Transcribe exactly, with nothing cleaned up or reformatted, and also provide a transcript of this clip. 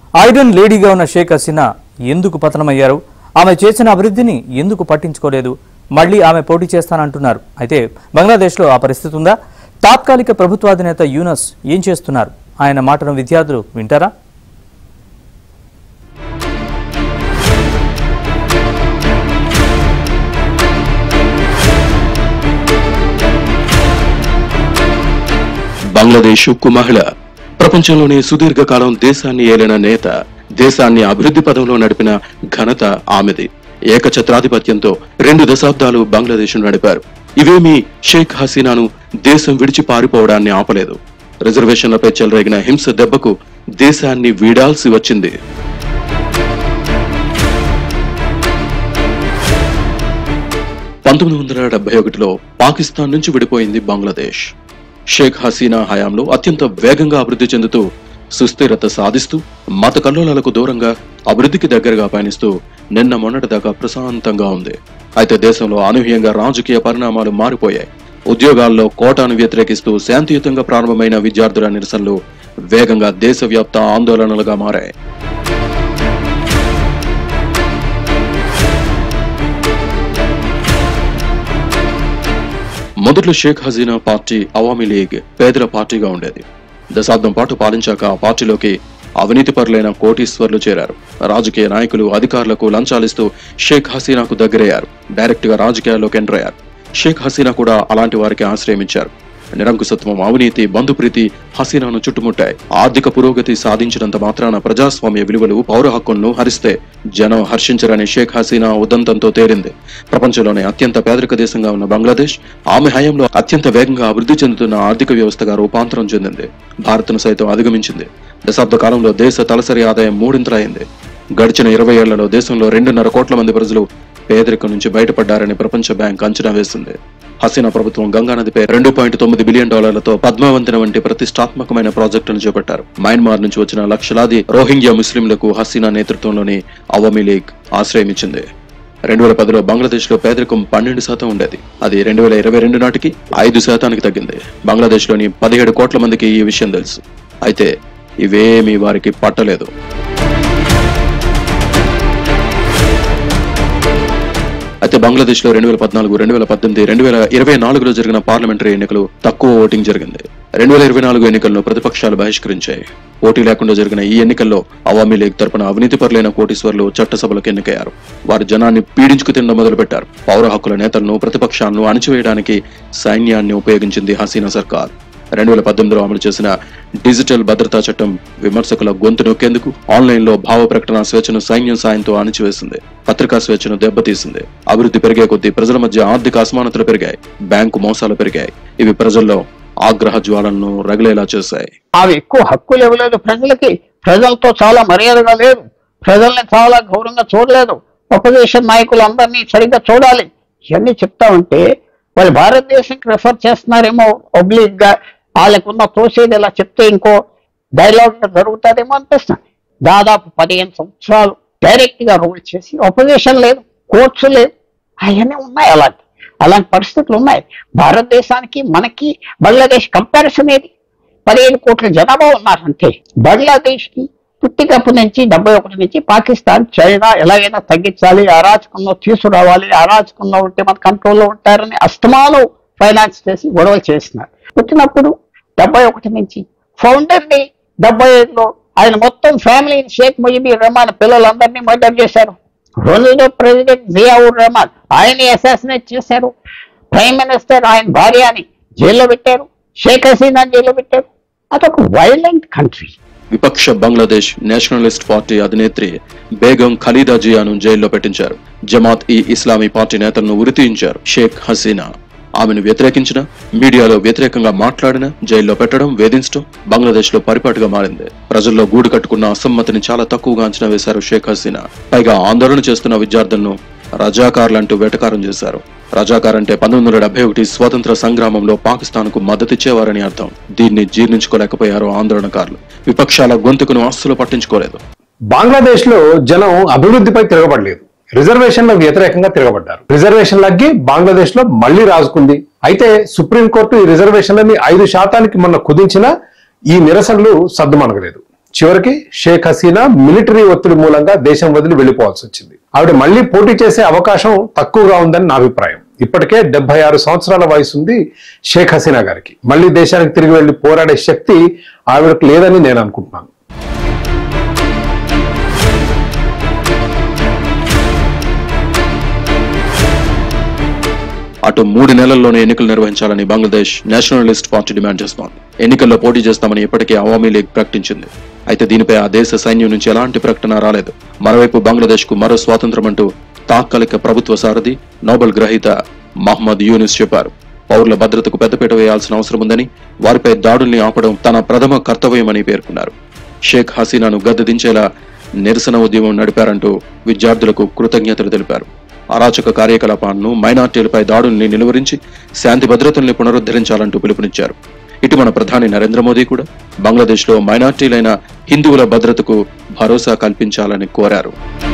Iron లేడీగా ఉన్న షేక్ హసీనా ఎందుకు పతనమయ్యారు? ఆమె చేసిన అభివృద్ధిని ఎందుకు పట్టించుకోలేదు? మళ్లీ ఆమె పోటీ చేస్తానంటున్నారు. అయితే బంగ్లాదేశ్లో ఆ పరిస్థితి ఉందా? తాత్కాలిక ప్రభుత్వాధినేత యూనస్ ఏం చేస్తున్నారు? ఆయన మాటను విద్యార్థులు వింటారా? బంగ్లాదేశ్ ఉక్కు మహిళ, ప్రపంచంలోనే సుదీర్ఘకాలం దేశాన్ని ఏలిన నేత, దేశాన్ని అభివృద్ధి పదంలో నడిపిన ఘనత ఆమెది. ఏకఛత్రాధిపత్యంతో రెండు దశాబ్దాలు బంగ్లాదేశ్ నడిపారు. ఇవేమీ షేక్ హసీనాను దేశం విడిచి పారిపోవడాన్ని ఆపలేదు. రిజర్వేషన్లపై చెలరేగిన హింస దెబ్బకు దేశాన్ని వీడాల్సి వచ్చింది. పంతొమ్మిది వందల డెబ్బై ఒకటిలో పాకిస్తాన్ నుంచి విడిపోయింది బంగ్లాదేశ్. షేక్ హసీనా హయాంలో అత్యంత వేగంగా అభివృద్ధి చెందుతూ, సుస్థిరత సాధిస్తూ, మత కల్లోలాలకు దూరంగా అభివృద్ధికి దగ్గరగా పయనిస్తూ నిన్న మొన్నటిదాకా ప్రశాంతంగా ఉంది. అయితే దేశంలో అనూహ్యంగా రాజకీయ పరిణామాలు మారిపోయాయి. ఉద్యోగాల్లో కోటాను వ్యతిరేకిస్తూ శాంతియుతంగా ప్రారంభమైన విద్యార్థుల నిరసనలు వేగంగా దేశవ్యాప్త ఆందోళనలుగా మారాయి. మొదట్లో షేక్ హసీనా పార్టీ అవామీ లీగ్ పేదల పార్టీగా ఉండేది. దశాబ్దం పాటు పాలించాక ఆ పార్టీలోకి అవినీతి పరులైన కోటీశ్వర్లు చేరారు. రాజకీయ నాయకులు, అధికారులకు లంచాలిస్తూ షేక్ హసీనాకు దగ్గరయ్యారు. డైరెక్ట్ గా రాజకీయాల్లోకి ఎంటర్ అయ్యారు. షేక్ హసీనా కూడా అలాంటి వారికి ఆశ్రయం ఇచ్చారు. నిరంకుశత్వం, అవినీతి, బంధుప్రీతి హసీనాను చుట్టుముట్టాయి. ఆర్థిక పురోగతి సాధించినంత మాత్రాన ప్రజాస్వామ్య విలువలు, పౌర హక్కులను హరిస్తే జనం హర్షించరని షేక్ హసీనా ఉదంతంతో తేలింది. ప్రపంచంలోనే అత్యంత పేదరిక దేశంగా ఉన్న బంగ్లాదేశ్ ఆమె హయాంలో అత్యంత వేగంగా అభివృద్ధి చెందుతున్న ఆర్థిక వ్యవస్థగా రూపాంతరం చెందింది. భారత్ను సైతం అధిగమించింది. దశాబ్ద కాలంలో దేశ తలసరి ఆదాయం మూడింతలైంది. గడిచిన ఇరవై ఏళ్లలో దేశంలో రెండున్నర కోట్ల మంది ప్రజలు పేదరికం నుంచి బయటపడ్డారని ప్రపంచ బ్యాంక్ అంచనా వేసింది. హసీనా ప్రభుత్వం గంగానదిపై రెండు పాయింట్ తొమ్మిది బిలియన్ డాలర్లతో పద్మావంతెన వంటి ప్రతిష్టాత్మకమైన ప్రాజెక్టులను చేపట్టారు. మయన్మార్ నుంచి వచ్చిన లక్షలాది రోహింగ్యా ముస్లింలకు హసీనా నేతృత్వంలోని అవామీ లీగ్ ఆశ్రయం ఇచ్చింది. రెండు వేల పదిలో బంగ్లాదేశ్ లో పేదరికం పన్నెండు శాతం ఉండేది. అది రెండు వేల ఇరవై రెండు నాటికి ఐదు శాతానికి తగ్గింది. బంగ్లాదేశ్ లోని పదిహేడు కోట్ల మందికి ఈ విషయం తెలుసు. అయితే ఇవేమీ వారికి పట్టలేదు. అయితే బంగ్లాదేశ్ లో రెండు వేల పద్నాలుగు రెండు వేల పద్దెనిమిది రెండు వేల ఇరవై నాలుగులో జరిగిన పార్లమెంటరీ ఎన్నికలు తక్కువ ఓటింగ్ జరిగింది. రెండు వేల ఇరవై నాలుగు ఎన్నికలను ప్రతిపక్షాలు బహిష్కరించాయి. పోటీ లేకుండా జరిగిన ఈ ఎన్నికల్లో అవామీ లీగ్ తరపున అవినీతి పరులైన కోటీశ్వర్లు చట్టసభలకు ఎన్నికయ్యారు. వారు జనాన్ని పీడించుకు తినడం మొదలుపెట్టారు. పౌర హక్కుల నేతలను, ప్రతిపక్షాలను అణిచివేయడానికి సైన్యాన్ని ఉపయోగించింది హసీనా సర్కార్. రెండు వేల పద్దెనిమిదిలో అమలు చేసిన డిజిటల్ భద్రతా చట్టం విమర్శకుల గొంతు నొక్కేందుకు ఆన్లైన్ లో భావ ప్రకటన స్వేచ్ఛను సైన్యం సాయంతో అణిచివేసింది. పత్రికా స్వేచ్ఛను దెబ్బతీసింది. అభివృద్ధి పెరిగే కొద్దీ ప్రజల మధ్య ఆర్థిక అసమానతలు పెరిగాయి. బ్యాంకు మోసాలు పెరిగాయి. ఇవి ప్రజల్లో ఆగ్రహ జ్వాలను రగిలేలా చేశాయి. అవి ఎక్కువ హక్కులు ఇవ్వలేదు ప్రజలకి. ప్రజలతో చాలా మర్యాదగా లేదు. ప్రజల్ని చాలా గౌరవంగా చూడలేదు. అపోజిషన్ నాయకులందరినీ సరిగ్గా చూడాలి. ఇవన్నీ చెప్తా ఉంటే వాళ్ళు భారతదేశానికి రెఫర్ చేస్తున్నారేమో పబ్లిక్ గా. వాళ్ళకున్న తోసేది ఇలా చెప్తే ఇంకో డైలాగ్ జరుగుతుందేమో అనిపిస్తుంది. దాదాపు పదిహేను సంవత్సరాలు డైరెక్ట్ గా రూల్ చేసి అపోజిషన్ లేదు, కోర్ట్స్ లేదు, అవన్నీ ఉన్నాయి. అలాంటి అలాంటి పరిస్థితులు ఉన్నాయి. భారతదేశానికి మనకి బంగ్లాదేశ్ కంపారిజన్ ఏది? పదిహేను కోట్ల జనాభా ఉన్నారు అంతే. బంగ్లాదేశ్ కి పుట్టికప్పు నుంచి డెబ్బై ఒకటి నుంచి పాకిస్తాన్, చైనా ఎలాగైనా తగ్గించాలి, అరాచకంలో తీసుకురావాలి, అరాచకంలో ఉంటే మన కంట్రోల్లో ఉంటారని అస్తమానం ఫైనాన్స్ చేసి గొడవలు చేస్తున్నారు. పుట్టినప్పుడు డెబ్బై ఒకటి నుంచి ఫౌండర్ ని డెబ్బై ఐదులో ఆయన మొత్తం ఫ్యామిలీని షేక్ ముజిబుర్ రెహమాన్ పిల్లలందరినీ మర్డర్ చేశారు. రెండో ప్రెసిడెంట్ జియావుర్ రెహమాన్ ఆయన్ని అసాసినేట్ చేశారు. ప్రైమ్ మినిస్టర్ ఆయన భార్యని జైల్లో పెట్టారు. షేక్ హసీనా జైల్లో పెట్టారు. అదొక వైలెంట్ కంట్రీ. విపక్ష బంగ్లాదేశ్ నేషనలిస్ట్ పార్టీ అధినేత్రి బేగం ఖలీదా జియాను జైల్లో పెట్టించారు. జమాత్ ఈ ఇస్లామీ పార్టీ నేతలను ఉరితీయించారు. షేక్ హసీనా ఆమెను వ్యతిరేకించిన, మీడియాలో వ్యతిరేకంగా మాట్లాడిన జైల్లో పెట్టడం, వేధించడం బంగ్లాదేశ్ లో పరిపాటిగా మారింది. ప్రజల్లో గూడు కట్టుకున్న అసమ్మతిని చాలా తక్కువగా అంచనా వేశారు షేక్ హసీనా. పైగా ఆందోళన చేస్తున్న విద్యార్థులను రజాకార్లంటూ వెటకారం చేశారు. రజాకార్ అంటే పంతొమ్మిది వందల డెబ్బై ఒకటి స్వాతంత్ర సంగ్రామంలో పాకిస్తాన్ కు మద్దతిచ్చేవారని అర్థం. దీన్ని జీర్ణించుకోలేకపోయారు ఆందోళనకారులు. విపక్షాల గొంతుకును అస్సలు పట్టించుకోలేదు. బంగ్లాదేశ్ లో జనం అభివృద్ధిపై తిరగబడలేదు, రిజర్వేషన్ల వ్యతిరేకంగా తిరగబడ్డారు. రిజర్వేషన్లకి బంగ్లాదేశ్ లో మళ్లీ రాజుకుంది. అయితే సుప్రీంకోర్టు ఈ రిజర్వేషన్లని ఐదు శాతానికి మొన్న కుదించిన ఈ నిరసనలు సద్దుమణగలేదు. చివరికి షేక్ హసీనా మిలిటరీ ఒత్తిడి మూలంగా దేశం వదిలి వెళ్లిపోవాల్సి వచ్చింది. ఆవిడ మళ్లీ పోటీ చేసే అవకాశం తక్కువగా ఉందని నా అభిప్రాయం. ఇప్పటికే డెబ్బై ఆరు సంవత్సరాల వయసు ఉంది షేక్ హసీనా గారికి. మళ్లీ దేశానికి తిరిగి వెళ్లి పోరాడే శక్తి ఆవిడకు లేదని నేను అనుకుంటున్నాను. అటు మూడు నెలల్లోనే ఎన్నికలు నిర్వహించాలని బంగ్లాదేశ్ నేషనలిస్ట్ పార్టీ డిమాండ్ చేస్తోంది. ఎన్నికల్లో పోటీ చేస్తామని ఇప్పటికే అవామీ లీగ్ ప్రకటించింది. అయితే దీనిపై ఆ దేశ సైన్యం నుంచి ఎలాంటి ప్రకటన రాలేదు. మరోవైపు బంగ్లాదేశ్ కు మరో స్వాతంత్రం అంటూ తాత్కాలిక ప్రభుత్వ సారథి నోబెల్ గ్రహీత మహ్మద్ యూనిస్ చెప్పారు. పౌరుల భద్రతకు పెద్దపీట వేయాల్సిన అవసరం ఉందని, వారిపై దాడుల్ని ఆపడం తన ప్రథమ కర్తవ్యమని పేర్కొన్నారు. షేక్ హసీనాను గద్దె దించేలా నిరసన ఉద్యమం నడిపారంటూ విద్యార్థులకు కృతజ్ఞతలు తెలిపారు. అరాచక కార్యకలాపాలను, మైనార్టీలపై దాడుల్ని నిలువరించి శాంతి భద్రతల్ని పునరుద్ధరించాలంటూ పిలుపునిచ్చారు. ఇటు మన ప్రధాని నరేంద్ర మోదీ కూడా బంగ్లాదేశ్ లో మైనార్టీలైన హిందువుల భద్రతకు భరోసా కల్పించాలని కోరారు.